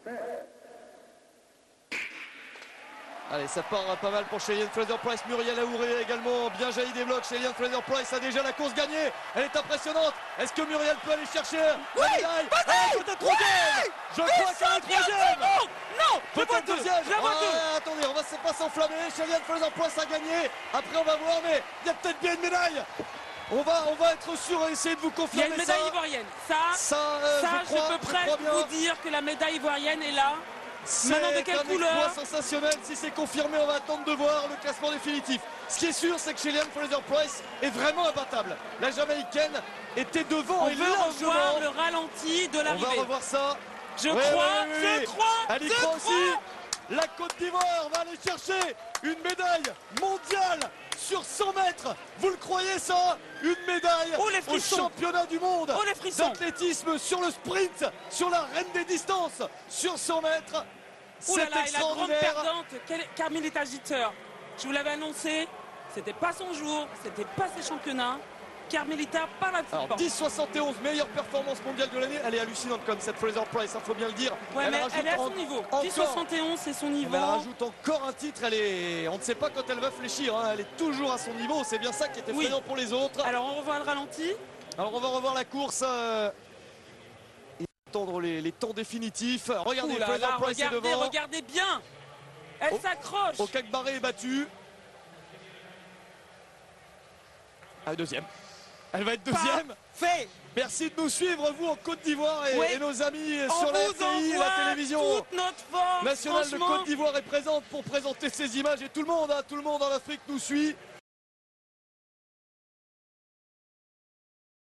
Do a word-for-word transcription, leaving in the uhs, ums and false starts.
Allez, ça part pas mal pour Shelly-Ann Fraser-Pryce. Muriel Aouré également bien jailli des blocs. Shelly-Ann Fraser-Pryce a déjà la course gagnée. Elle est impressionnante. Est-ce que Muriel peut aller chercher oui, la médaille? Vas-y, peut-être troisième. Je crois qu'elle est troisième. Non, Peut-être deuxième. Je la vois Ah, deux. attendez, on va pas s'enflammer. Shelly-Ann Fraser-Pryce a gagné. Après, on va voir, mais il y a peut-être bien une médaille. On va, on va être sûr et essayer de vous Il y a confirmer une médaille ça. ivoirienne. Ça, Ça, euh, ça je, crois, je peux je crois presque bien. vous dire que la médaille ivoirienne est là. C'est Maintenant, de quelle un couleur? exploit sensationnel. Si c'est confirmé, on va attendre de voir le classement définitif. Ce qui est sûr, c'est que Shelly-Ann Fraser-Pryce est vraiment imbattable. La Jamaïcaine était devant On et veut largement. revoir le ralenti de On va l'arrivée. revoir ça. Je Ouais, crois, ouais, ouais, je ouais. crois, Elle y je croit crois. aussi. La Côte d'Ivoire va aller chercher une médaille mondiale sur cent mètres. Vous le croyez ça? Une médaille Oh, les au frissons. championnat du monde Oh, les frissons. d'athlétisme sur le sprint, sur la reine des distances, sur cent mètres. Ouh là C'est là, et la grande extraordinaire. perdante, quelle- Carmelita Gitter. Je vous l'avais annoncé, c'était pas son jour, c'était pas ses championnats. Carmelita, pas la Alors dix soixante et onze, meilleure performance mondiale de l'année. Elle est hallucinante comme cette Fraser-Pryce, il faut bien le dire. Ouais, mais rajoute elle est à son en- niveau. encore- dix soixante et onze, c'est son niveau. Mais elle rajoute encore un titre. Elle est... On ne sait pas quand elle va fléchir. Hein. Elle est toujours à son niveau. C'est bien ça qui est effrayant Oui. pour les autres. Alors on revoit le ralenti. Alors on va revoir la course euh, et attendre les, les temps définitifs. Regardez, Ouh là là, Fraser-Pryce est regardez, devant. regardez bien. Elle Oh. s'accroche. Okakbaré est battu. Ah, deuxième. Elle va être deuxième. Fait. Merci de nous suivre, vous, en Côte d'Ivoire et, Oui. et nos amis On sur la vous R T I et envoie la télévision toute notre force. nationale de franchement. Côte d'Ivoire est présente pour présenter ces images et tout le monde, hein, tout le monde en Afrique nous suit.